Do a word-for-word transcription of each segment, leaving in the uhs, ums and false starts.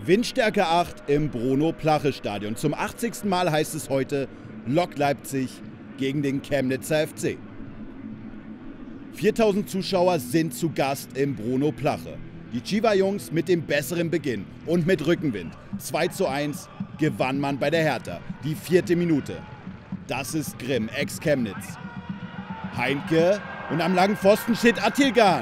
Windstärke acht im Bruno-Plache-Stadion. Zum achtzigsten Mal heißt es heute Lok Leipzig gegen den Chemnitzer F C. viertausend Zuschauer sind zu Gast im Bruno-Plache. Die Chiva-Jungs mit dem besseren Beginn und mit Rückenwind. zwei zu eins gewann man bei der Hertha. Die vierte Minute. Das ist Grimm, ex-Chemnitz. Heinke und am langen Pfosten steht Attilgan.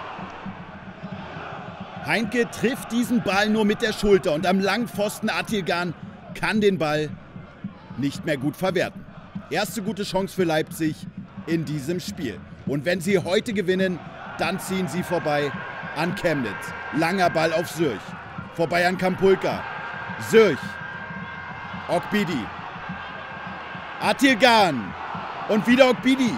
Heinke trifft diesen Ball nur mit der Schulter und am langen Pfosten Attilgan kann den Ball nicht mehr gut verwerten. Erste gute Chance für Leipzig in diesem Spiel. Und wenn sie heute gewinnen, dann ziehen sie vorbei an Chemnitz. Langer Ball auf Sürch. Vorbei an Kampulka. Sürch. Okbidi. Attilgan. Und wieder Okbidi.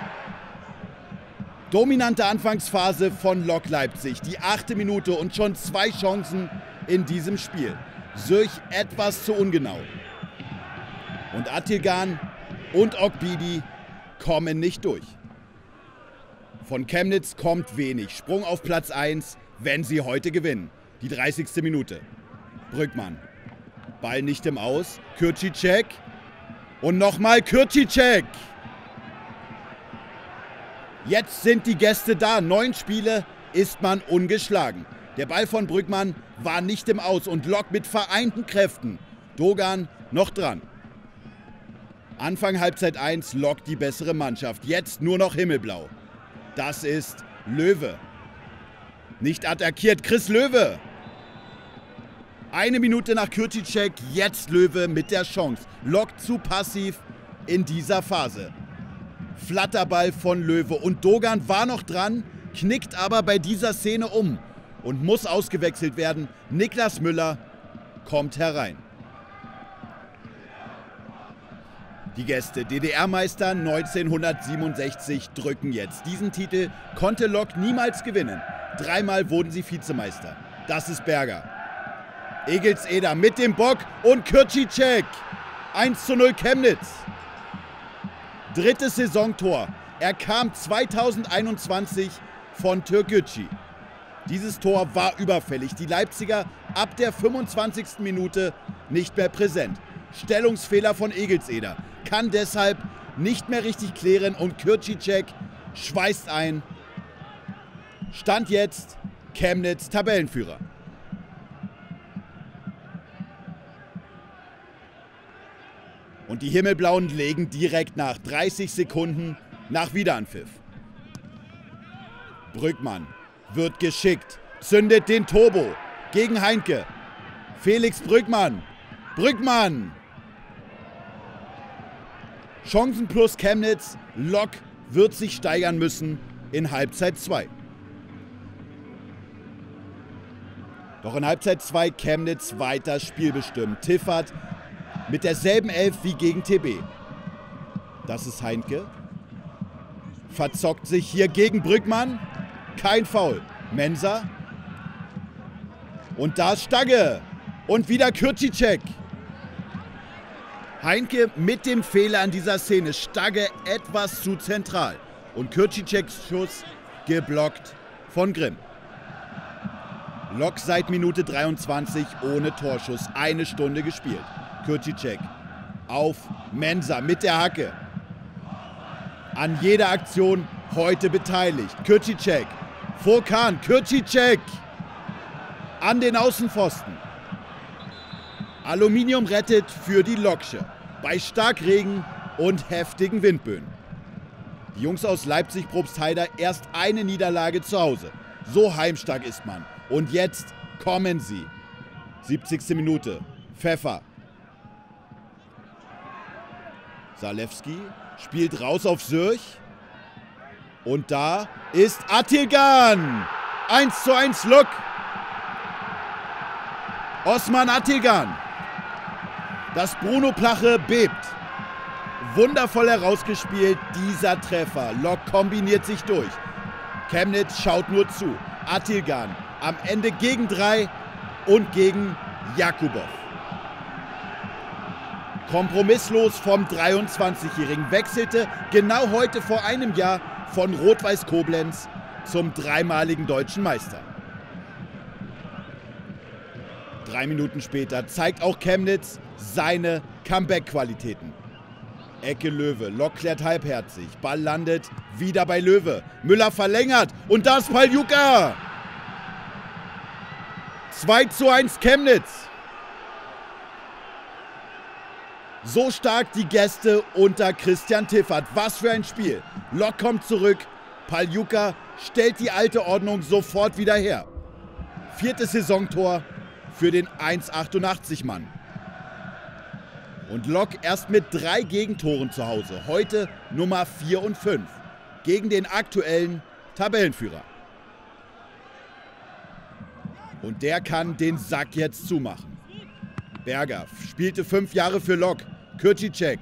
Dominante Anfangsphase von Lok Leipzig. Die achte Minute und schon zwei Chancen in diesem Spiel. Sürch etwas zu ungenau. Und Attilgan und Okbidi kommen nicht durch. Von Chemnitz kommt wenig. Sprung auf Platz eins, wenn sie heute gewinnen. Die dreißigste Minute. Brückmann. Ball nicht im Aus. Kürtschicek. Und nochmal Kürtschicek. Jetzt sind die Gäste da. Neun Spiele ist man ungeschlagen. Der Ball von Brückmann war nicht im Aus und Lok mit vereinten Kräften. Dogan noch dran. Anfang Halbzeit eins, Lok die bessere Mannschaft. Jetzt nur noch himmelblau. Das ist Löwe. Nicht attackiert, Chris Löwe. Eine Minute nach Kürtschicek, jetzt Löwe mit der Chance. Lok zu passiv in dieser Phase. Flatterball von Löwe und Dogan war noch dran, knickt aber bei dieser Szene um und muss ausgewechselt werden. Niklas Müller kommt herein. Die Gäste, D D R-Meister neunzehnhundertsiebenundsechzig, drücken jetzt. Diesen Titel konnte Lok niemals gewinnen. Dreimal wurden sie Vizemeister. Das ist Berger. Egelseder mit dem Bock und Kürtschicek. eins zu null Chemnitz. Drittes Saisontor. Er kam zweitausendeinundzwanzig von Türkgücü. Dieses Tor war überfällig. Die Leipziger ab der fünfundzwanzigsten Minute nicht mehr präsent. Stellungsfehler von Egelseder. Kann deshalb nicht mehr richtig klären und Kürtschicek schweißt ein. Stand jetzt Chemnitz Tabellenführer. Und die Himmelblauen legen direkt nach. dreißig Sekunden nach Wiederanpfiff. Brückmann wird geschickt, zündet den Turbo gegen Heinke. Felix Brückmann. Brückmann. Chancen plus Chemnitz. Lok wird sich steigern müssen in Halbzeit zwei. Doch in Halbzeit zwei Chemnitz weiter spielbestimmt. Tiffert mit derselben Elf wie gegen T B. Das ist Heinke. Verzockt sich hier gegen Brückmann. Kein Foul. Mensah. Und da ist Stagge. Und wieder Kürtschicek. Heinke mit dem Fehler an dieser Szene. Stagge etwas zu zentral. Und Kürtschiceks Schuss geblockt von Grimm. Lok seit Minute dreiundzwanzig ohne Torschuss. Eine Stunde gespielt. Kürtschicek auf Mensah mit der Hacke. An jeder Aktion heute beteiligt. Kürtschicek vor Kahn. Kürtschicek an den Außenpfosten. Aluminium rettet für die Loksche bei Starkregen und heftigen Windböen. Die Jungs aus Leipzig-Probstheida erst eine Niederlage zu Hause. So heimstark ist man. Und jetzt kommen sie. siebzigste Minute. Pfeffer. Zalewski spielt raus auf Sürch. Und da ist Attilgan. eins zu eins Lok. Osman Attilgan. Das Bruno-Plache bebt. Wundervoll herausgespielt, dieser Treffer. Lok kombiniert sich durch. Chemnitz schaut nur zu. Attilgan am Ende gegen drei und gegen Jakubow. Kompromisslos vom dreiundzwanzigjährigen, wechselte genau heute vor einem Jahr von Rot-Weiß Koblenz zum dreimaligen deutschen Meister. Drei Minuten später zeigt auch Chemnitz seine Comeback-Qualitäten. Ecke Löwe, Lok klärt halbherzig, Ball landet wieder bei Löwe. Müller verlängert und das Paljuka. zwei zu eins Chemnitz. So stark die Gäste unter Christian Tiffert. Was für ein Spiel. Lok kommt zurück, Paljuka stellt die alte Ordnung sofort wieder her. Viertes Saisontor für den eins achtundachtzig Mann. Und Lok erst mit drei Gegentoren zu Hause. Heute Nummer vier und fünf. Gegen den aktuellen Tabellenführer. Und der kann den Sack jetzt zumachen. Berger spielte fünf Jahre für Lok. Kürtschicek.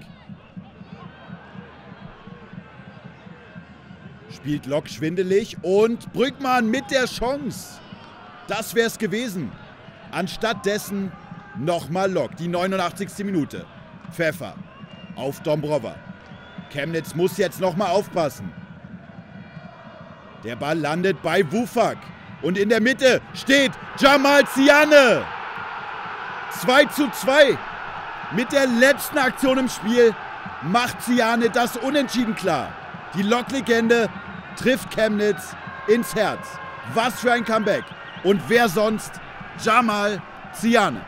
Spielt Lok schwindelig und Brückmann mit der Chance. Das wäre es gewesen. Anstatt dessen nochmal Lok, die neunundachtzigste Minute. Pfeffer auf Dombrova. Chemnitz muss jetzt nochmal aufpassen. Der Ball landet bei Wufak. Und in der Mitte steht Jamal Ziane. zwei zu zwei. Mit der letzten Aktion im Spiel macht Ziane das Unentschieden klar. Die Lok-Legende trifft Chemnitz ins Herz. Was für ein Comeback. Und wer sonst? Jamal Ziane.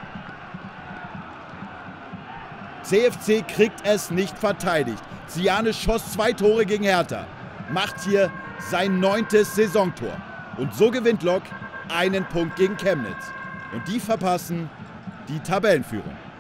C F C kriegt es nicht verteidigt. Ziane schoss zwei Tore gegen Hertha. Macht hier sein neuntes Saisontor. Und so gewinnt Lok einen Punkt gegen Chemnitz. Und die verpassen die Tabellenführung.